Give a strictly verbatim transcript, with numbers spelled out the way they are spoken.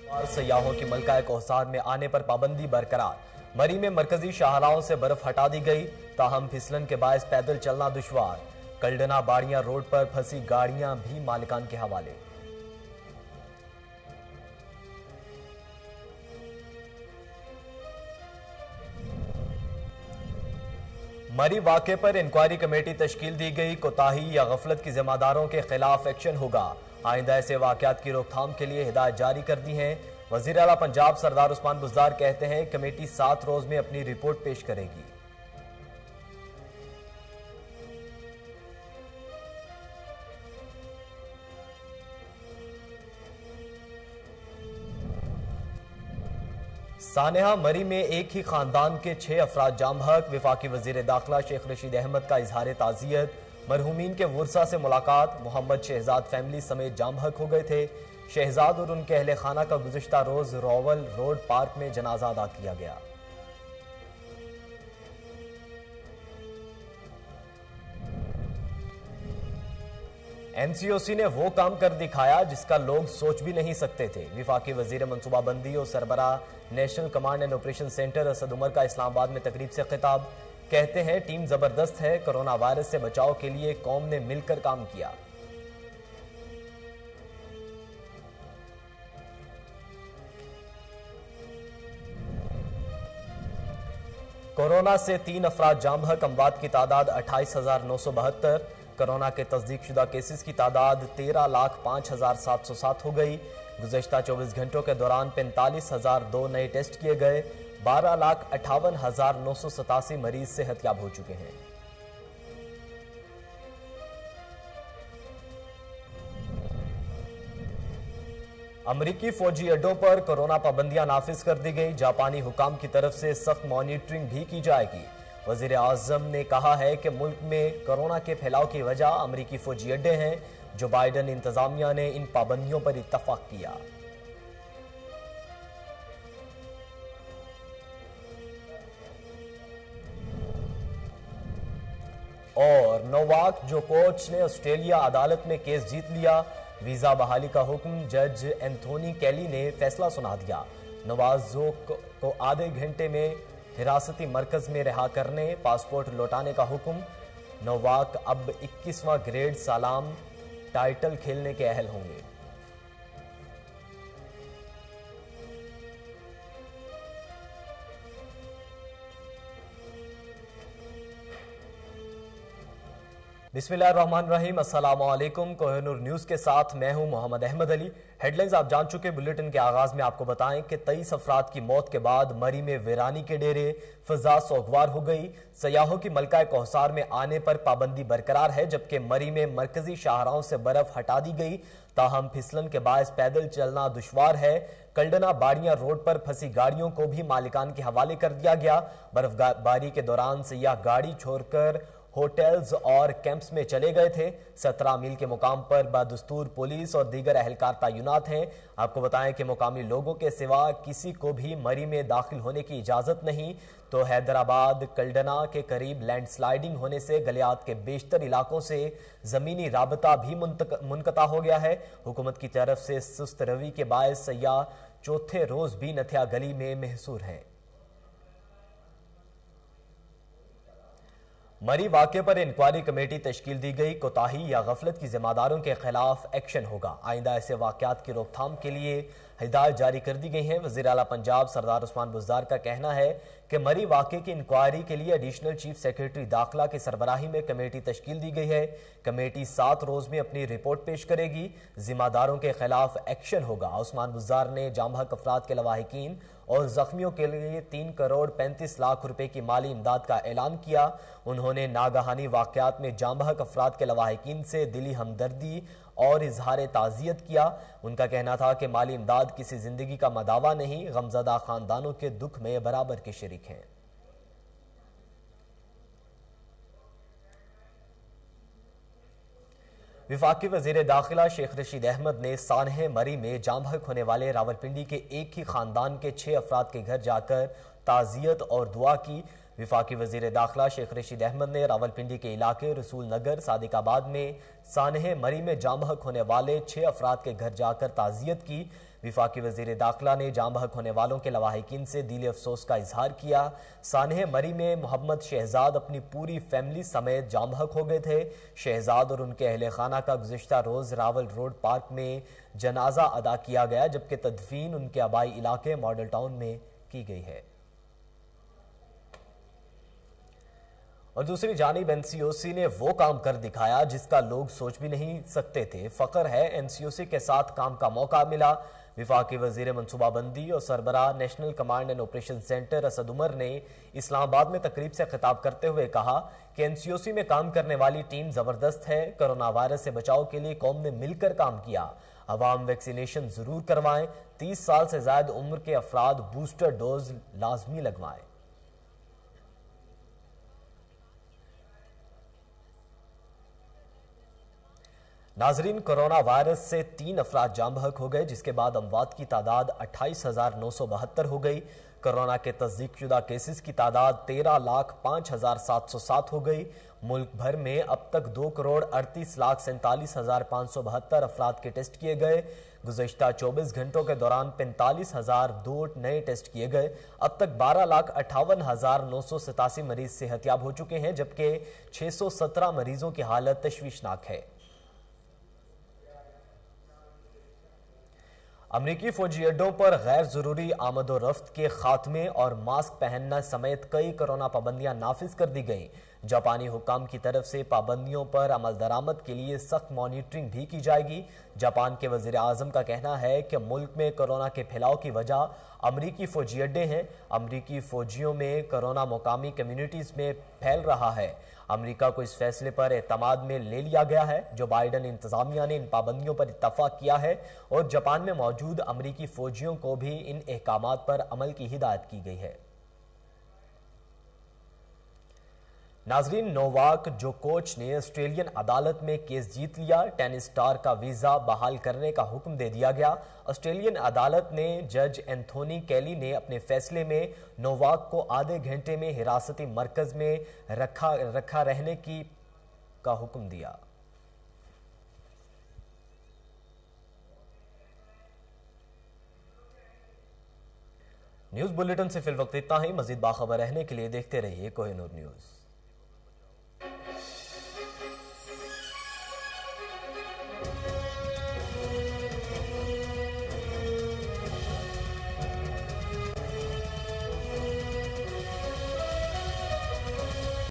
और सयाहों की मलका कोहसार में आने पर पाबंदी बरकरार। मरी में मरकजी शाहराहों से बर्फ हटा दी गई, ताहम फिसलन के बायस पैदल चलना दुश्वार। कल्डना बाड़ियां रोड पर फंसी गाड़ियां भी मालिकान के हवाले। मरी वाक़े पर इंक्वायरी कमेटी तश्कील दी गई। कोताही या गफलत की जिम्मेदारों के खिलाफ एक्शन होगा। आइंदा ऐसे वाक़यात की रोकथाम के लिए हिदायत जारी कर दी हैं। वज़ीर आला पंजाब सरदार उस्मान बुज़दार कहते हैं कमेटी सात रोज में अपनी रिपोर्ट पेश करेगी। सानेहा मरी में एक ही खानदान के छह अफराद जाम बहक। विफाकी वजीर दाखिला शेख रशीद अहमद का इजहार ताज़ियत। मरहूमीन के वर्सा से मुलाकात। मोहम्मद शहजाद फैमिली समेत जाम बहक हो गए थे। शहजाद और उनके अहले खाना का गुज़िश्ता रोज रोवल रोड पार्क में जनाजा अदा किया गया। एनसीओसी ने वो काम कर दिखाया जिसका लोग सोच भी नहीं सकते थे। विफाकी वजीर मनसूबाबंदी और सरबरा national command and operation centre Asad Umar का इस्लामाबाद में तकरीब से खिताब। कहते हैं टीम जबरदस्त है, कोरोना वायरस से बचाव के लिए कौम ने मिलकर काम किया। कोरोना से तीन अफराद जाम बहक, अमवात की तादाद अट्ठाईस हजार नौ सौ बहत्तर। कोरोना के तस्दीक शुदा केसेस की तादाद तेरह लाख पांच हजार सात सौ सात हो गई। गुज़श्ता चौबीस घंटों के दौरान पैंतालीस हजार दो नए टेस्ट किए गए। बारह लाख अट्ठावन हजार नौ सौ सतासी मरीज सेहतयाब हो चुके हैं। अमरीकी फौजी अड्डों पर कोरोना पाबंदियां नाफिज कर दी गई। जापानी हुकाम की तरफ से सख्त मॉनिटरिंग भी की जाएगी। वजीर आजम ने कहा है कि मुल्क में कोरोना के फैलाव की वजह अमरीकी फौजी अड्डे हैं। जो बाइडन इंतजामिया ने इन पाबंदियों पर इत्तफाक किया। और नोवाक जोकोविच ने ऑस्ट्रेलिया अदालत में केस जीत लिया। वीजा बहाली का हुक्म जज एंथोनी कैली ने फैसला सुना दिया। नवाजोक को आधे घंटे में हिरासती मरकज में रिहा करने, पासपोर्ट लौटाने का हुक्म। नोवाक अब इक्कीसवां ग्रेड सलाम टाइटल खेलने के अहल होंगे। बिस्मिल्लाहिर्रहमानिर्रहीम, अस्सलाम वालेकुम। कोहिनूर न्यूज के साथ मैं हूं मोहम्मद अहमद अली। हेडलाइंस आप जान चुके। बुलेटिन के आगाज में आपको बताएं कि तेईस अफराद की मौत के बाद मरी में वीरानी के डेरे, फिजा सोगवार हो गई। सयाहों की मलका कोहसार में आने पर पाबंदी बरकरार है, जबकि मरी में मरकजी शाहराहों से बर्फ हटा दी गई। ताहम फिसलन के बायस पैदल चलना दुश्वार है। कल्डना बाड़ियां रोड पर फंसी गाड़ियों को भी मालिकान के हवाले कर दिया गया। बर्फबारी के दौरान सयाह गाड़ी छोड़कर होटल्स और कैंप्स में चले गए थे। सत्रह मील के मुकाम पर बदस्तूर पुलिस और दीगर अहलकार तैनात हैं। आपको बताएं कि मुकामी लोगों के सिवा किसी को भी मरी में दाखिल होने की इजाजत नहीं। तो हैदराबाद कल्डना के करीब लैंडस्लाइडिंग होने से गलियात के बेशतर इलाकों से जमीनी राबता भी मुनक़ता हो गया है। हुकूमत की तरफ से सुस्त रवि के बायस सयाह चौथे रोज भी नथिया गली में महसूर हैं। मरी वाक़े पर इंक्वायरी कमेटी तश्कील दी गई। कोताही या गफलत की जिम्मेदारों के खिलाफ एक्शन होगा। आइंदा ऐसे वाक़यात की रोकथाम के लिए हिदायत जारी कर दी गई है। वज़ीर आला पंजाब सरदार उस्मान बुज़दार का कहना है कि मरी वाक़े की इंक्वायरी के लिए एडिशनल चीफ सेक्रेटरी दाखिला की सरबराही में कमेटी तश्कील दी गई है। कमेटी सात रोज में अपनी रिपोर्ट पेश करेगी। जिम्मेदारों के खिलाफ एक्शन होगा। उस्मान बुज़दार ने जाम बहक अफराद के लवाहिकीन और जख्मियों के लिए तीन करोड़ पैंतीस लाख रुपए की माली इमदाद का ऐलान किया। उन्होंने नागहानी वाक़यात में जाम बहक अफराद के लवाहिकीन से दिली हमदर्दी और इजहार ताज़ियत किया। उनका कहना था कि माली इमदाद किसी जिंदगी का मदावा नहीं, गमज़दा खानदानों के दुख में बराबर के शरीक हैं। विफाकी वजीर दाखिला शेख रशीद अहमद ने सानहे मरी में जाम बहक होने वाले रावलपिंडी के एक ही खानदान के छह अफराद के घर जाकर ताज़ियत और दुआ की। विफाकी वजीर दाखिला शेख रशीद अहमद ने रावलपिंडी के इलाके रसूल नगर सादिकाबाद में सानहे मरी में जाम बहक होने वाले छह अफराद के घर जाकर ताज़ियत की। विफाकी वजीर दाखिला ने जाम बहक होने वालों के लवाहिकीन से दिली अफसोस का इजहार किया। सानहे मरी में मोहम्मद शहजाद अपनी पूरी फैमिली समेत जाम बहक हो गए थे। शहजाद और उनके अहले खाना का गुज़िश्ता रोज रावल रोड पार्क में जनाजा अदा किया गया, जबकि तदफीन उनके आबाई इलाके मॉडल टाउन में की गई है। और दूसरी जानिब एनसीओसी ने वो काम कर दिखाया जिसका लोग सोच भी नहीं सकते थे। फख्र है एनसीओसी के साथ काम का मौका मिला। विफाकी वजीर मनसूबाबंदी और सरबराह national command and operation centre Asad Umar ने इस्लामाबाद में तकरीब से खिताब करते हुए कहा कि एनसीओसी में काम करने वाली टीम जबरदस्त है। कोरोना वायरस से बचाव के लिए कौम ने मिलकर काम किया। अवाम वैक्सीनेशन जरूर करवाएं। तीस साल से ज्यादा उम्र के अफराद बूस्टर डोज लाजमी लगवाएं। नाजरीन, कोरोना वायरस से तीन अफराद जाम बहक हो गए, जिसके बाद अमवात की तादाद अट्ठाईस हजार नौ सौ बहत्तर हो गई। कोरोना के तस्दीक शुदा केसेस की तादाद तेरह लाख पांच हजार सात सौ सात हो गई। मुल्क भर में अब तक दो करोड़ अड़तीस लाख सैंतालीस हजार पांच सौ बहत्तर अफराद के टेस्ट किए गए। गुज़श्ता चौबीस घंटों के दौरान पैंतालीस हजार दो नए टेस्ट किए गए। अब तक बारह लाख अट्ठावन हजार नौ सौ सतासी मरीज सेहतियाब हो चुके हैं, जबकि छह सौ सत्रह मरीजों की हालत तशवीशनाक है। अमरीकी फौजी अड्डों पर गैर जरूरी आमदोरफ्त के खात्मे और मास्क पहनना समेत कई कोरोना पाबंदियां नाफिज कर दी गई। जापानी हुकाम की तरफ से पाबंदियों पर अमल दरामद के लिए सख्त मॉनिटरिंग भी की जाएगी। जापान के वजीर आजम का कहना है कि मुल्क में कोरोना के फैलाव की वजह अमरीकी फौजी अड्डे हैं। अमरीकी फौजियों में कोरोना मुकामी कम्युनिटीज में फैल रहा है। अमरीका को इस फैसले पर एतमाद में ले लिया गया है। जो बाइडन इंतजामिया ने इन पाबंदियों पर इत्तफाक किया है और जापान में मौजूद अमरीकी फौजियों को भी इन अहकामात पर अमल की हिदायत की गई है। नाजरीन, नोवाक जोकोविच ने ऑस्ट्रेलियन अदालत में केस जीत लिया। टेनिस स्टार का वीजा बहाल करने का हुक्म दे दिया गया। ऑस्ट्रेलियन अदालत ने जज एंथोनी कैली ने अपने फैसले में नोवाक को आधे घंटे में हिरासती मरकज में रखा रखा रहने की का हुक्म दिया। न्यूज बुलेटिन से फिल वक्त इतना ही। मजीद बाखबर रहने के लिए देखते रहिए कोहिनूर न्यूज।